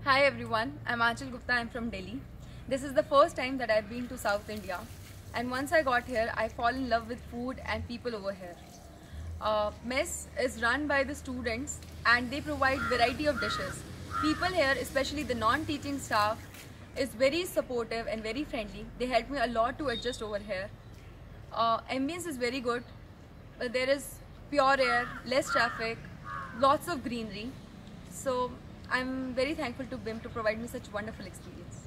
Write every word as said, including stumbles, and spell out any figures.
Hi everyone, I'm Aanchal Gupta, I'm from Delhi. This is the first time that I've been to South India, and once I got here, I fall in love with food and people over here. Uh, Mess is run by the students and they provide variety of dishes. People here, especially the non-teaching staff, is very supportive and very friendly. They help me a lot to adjust over here. Uh, ambience is very good. Uh, there is pure air, less traffic, lots of greenery. So I'm very thankful to B I M to provide me such wonderful experience.